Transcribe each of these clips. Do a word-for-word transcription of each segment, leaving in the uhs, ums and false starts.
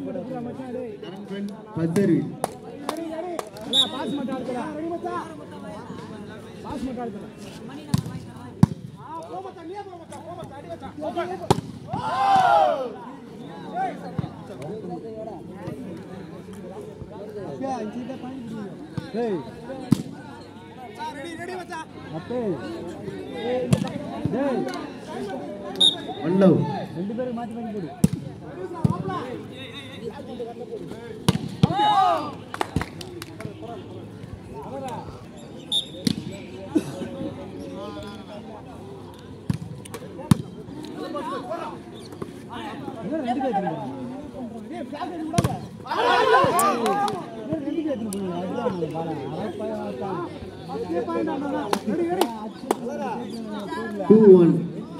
First service. Pass mata adukala. Pass mata adukala. Ah, po mata niya po mata, po mata adi mata. Oh! Appa anchita pani bidu. Hey. Ready, ready macha. Appa. Hey. One love. ரெண்டு பேரும் மாத்தி பண்ணி போடு. ரெண்டு பேர் ரெண்டு பேர் two one.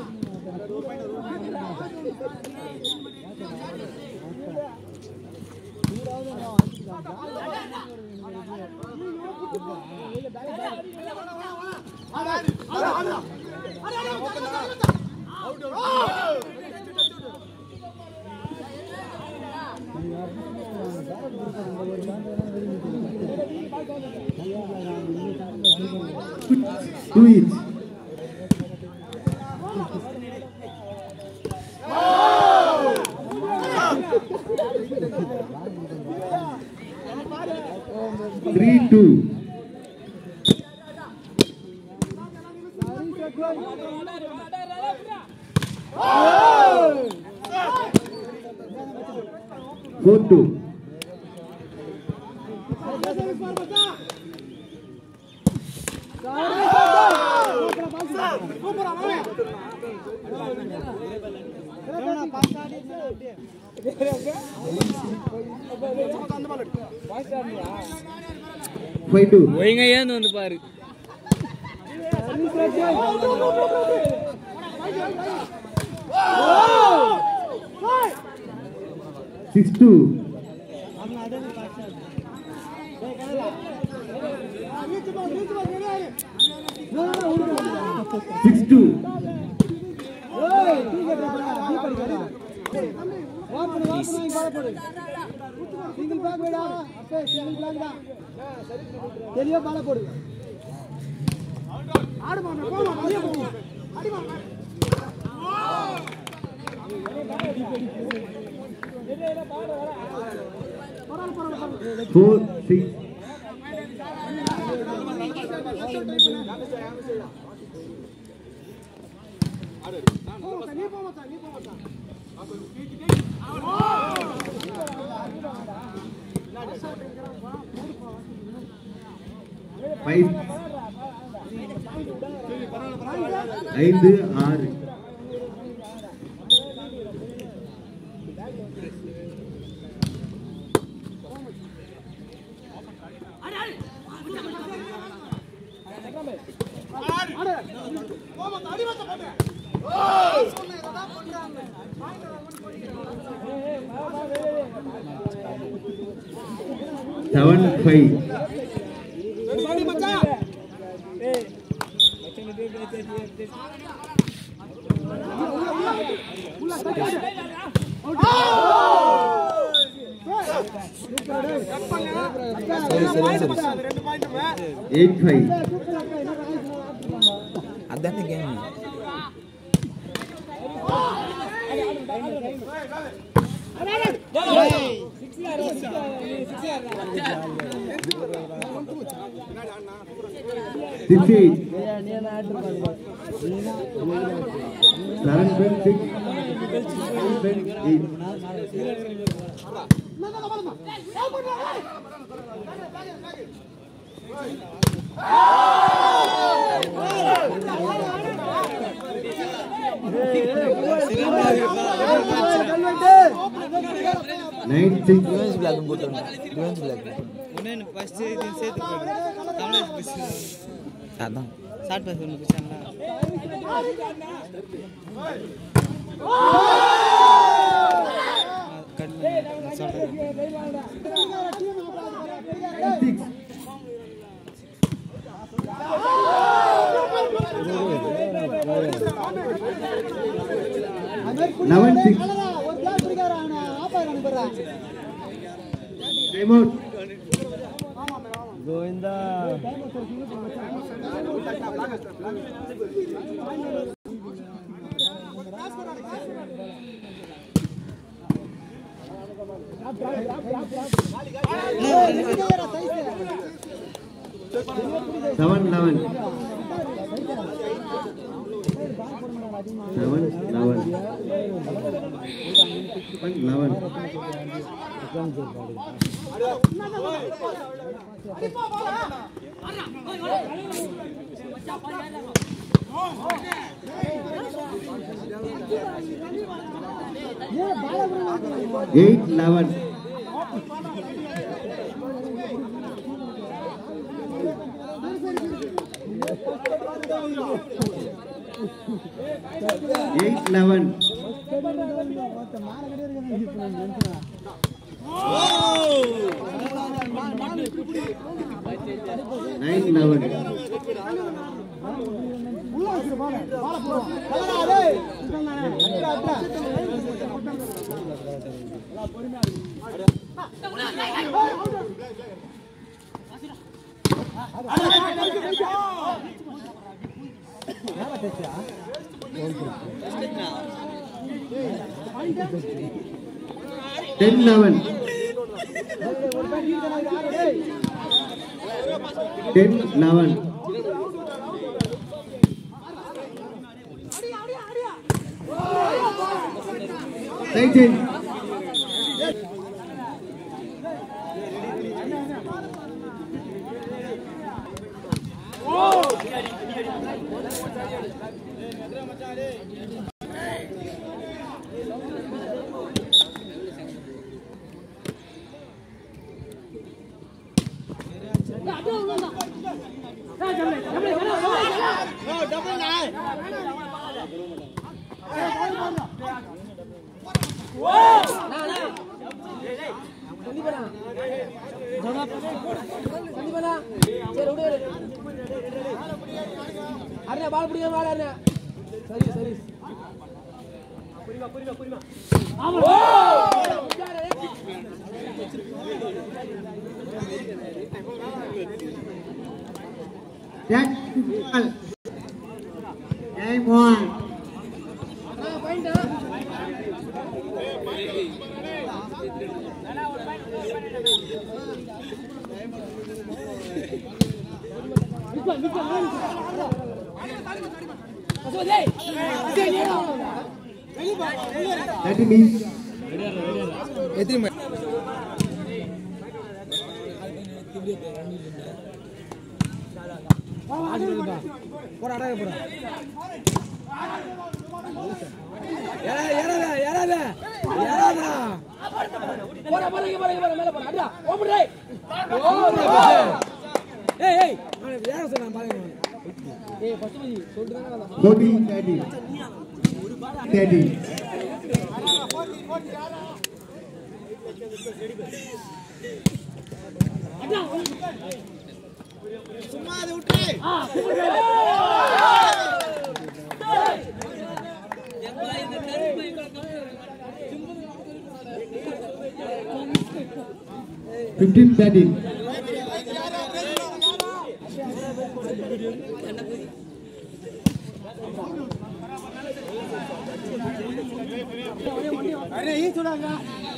Do it. Three two. Four two. Five two. ஒழுங்கா ஏந்து வந்து பாரு. Six two. Six two. Single back beda, appa single back da. Teliya bala podu. Aadu ma na poma, aliya poma. Adi ma. Four six. Five. ஐந்து ஆறு. Seven five. Eight five. அதானே game. Six eight. Seven point six. Seven point eight. Nine six. டுவென்ஸ் block போட்டுங்க. டுவென்ஸ் black. ஒண்ணே first இது சேர்த்து போடு. தமிழ் பிஸ். அதான். ஷார்ட் பாஸ் ஒன்னு பிச்சாங்க. கட் சொல்றேன். Six. Eleven six. Time out. Govinda. Seven eleven. Seven eleven. Seven eleven. Eight eleven. Eight eleven. Nine eleven. Ten eleven. Ten eleven. Nineteen. அண்ணா பால் பிடிக்க மாட்டா அண்ணா சரி சரி புரியுமா புரியுமா புரியுமா ஆமா That ball. Time one. அண்ணா பாயிண்ட் நிக்க நிக்க Thirty minutes. எத்தனை போடா அடங்க போடா ஏறா ஏறா ஏறா ஏறா போடா போடா இங்க போடா இங்க போடா மேல போடா அடடா ஓபன் டேய் ஏய் ஏய் யார சொன்னா பாருங்க ஏய் பசுமதி சொல்றாங்க நான் Fourteen thirty. Thirty. சும்மா அதை விட்டுரு ஆ Fifteen thirty. अरे ये थोड़ा का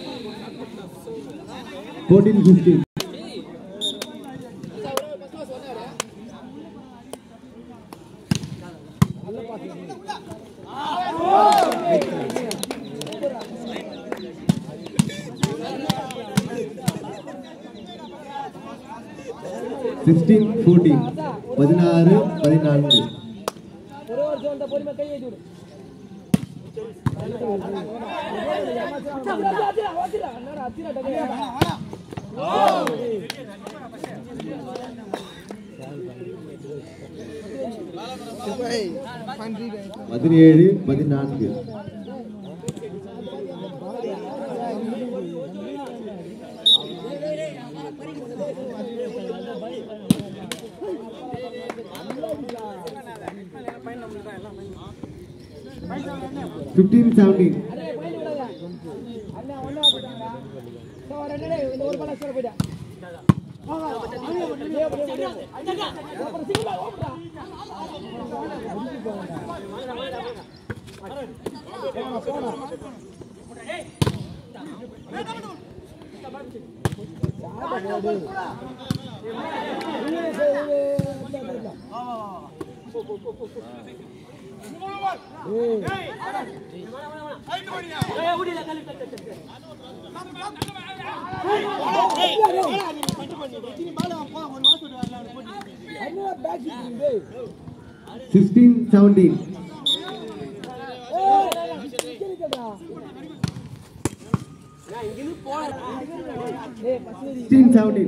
Fourteen fifteen. Sixteen fourteen. பதினாறு பதினான்கு. ஒரு ஒரு ஜோன் த போலி மே கை ஏஜு பதினேழு பதினான்கு. Fifteen seventeen. अरे पॉइंट விடாத அண்ணா ஒண்ணா போட்டாங்க sixteen seventeen. sixteen seventeen.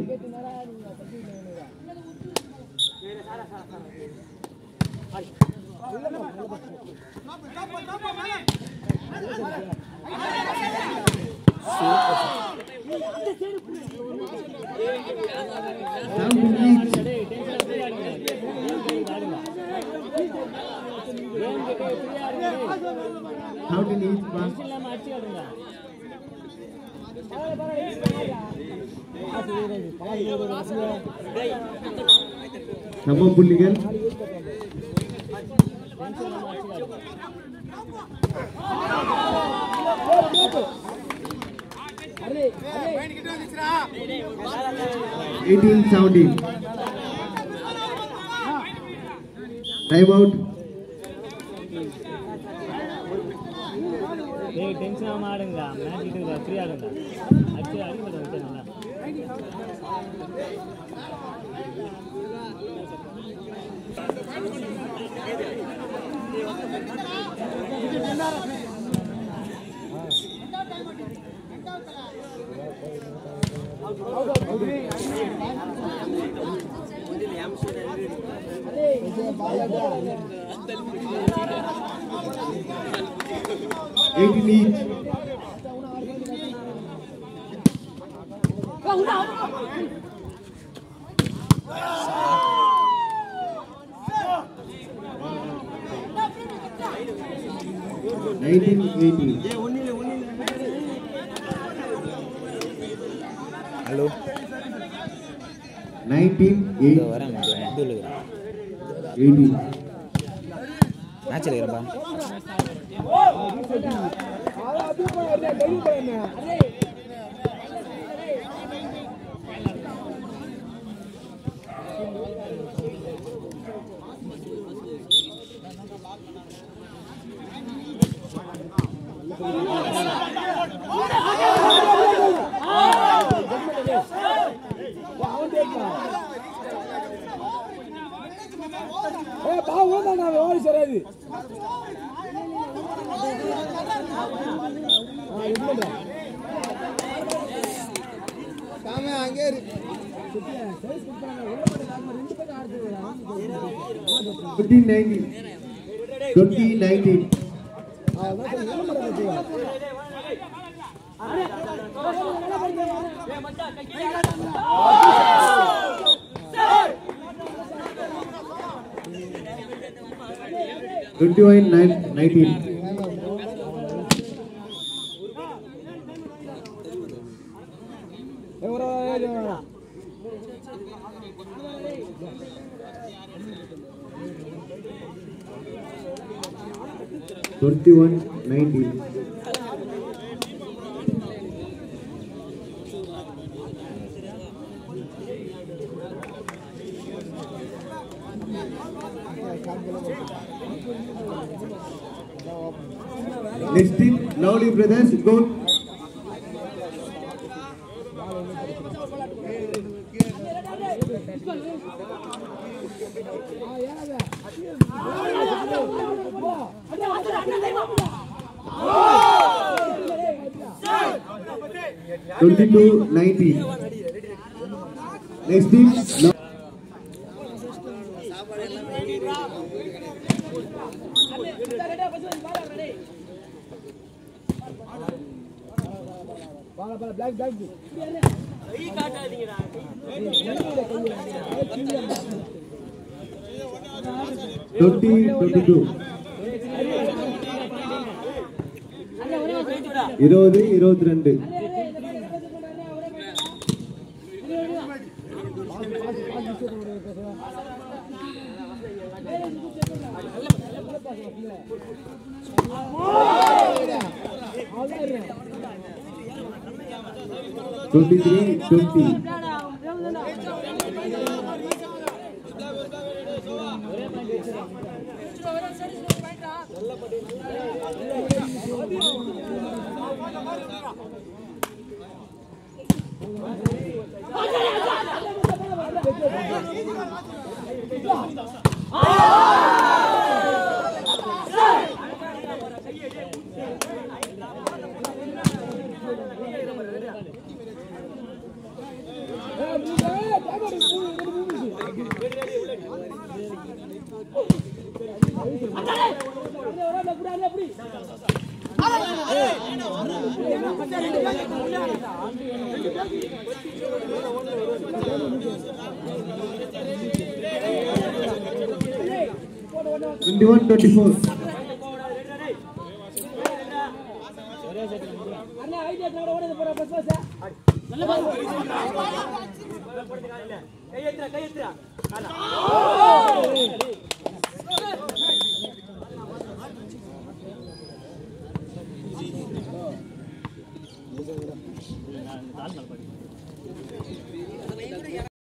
சம புள்ளிகள். eighteen seventeen. Time out. ஏய் டென்ஷன் ஆகாம ஆடுங்க. மேட்ச் கிட்ட ஃப்ரீ ஆடுங்க. அடிச்சு அடிப்பட விட்டுறீங்க. eighteen each. nineteen eighteen. Hello nineteen eight. வரேன் இதுல eighteen. மேட்ச்ல இருக்கறப்பா ஏய் பா ஓடா நான் ஓடி சராது ஆ இல்லடா சாமே அங்கே இரு சைஸ் குடுறாங்க உள்ள போய் நாம ரெண்டு பக்கம் ஆடுறோம் fifteen nineteen. twenty nineteen. ஆ நான் என்ன பண்றது அரே நல்லா பண்ணுங்க ஏய் மச்சான் கை twenty-one nineteen. twenty-one nineteen. Next team, Lovely Brothers, go. twenty-two nineteen. Next team, பால பால black black கை காட்டாதீங்கடா twenty twenty-two. இருபது இருபத்தி ரெண்டு. twenty-three twenty. twenty-one twenty-four.